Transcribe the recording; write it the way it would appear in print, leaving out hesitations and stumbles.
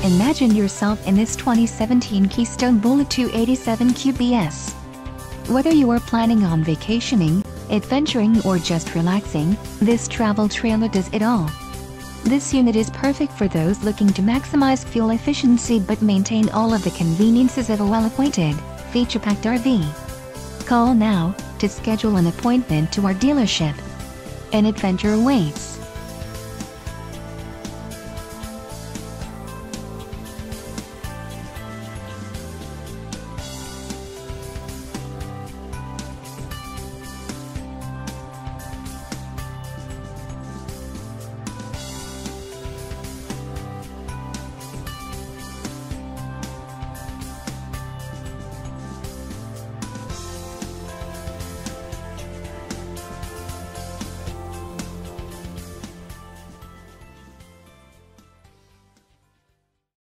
Imagine yourself in this 2017 Keystone Bullet 287 QBS. Whether you are planning on vacationing, adventuring or just relaxing, this travel trailer does it all. This unit is perfect for those looking to maximize fuel efficiency but maintain all of the conveniences of a well-appointed, feature-packed RV. Call now to schedule an appointment to our dealership. An adventure awaits.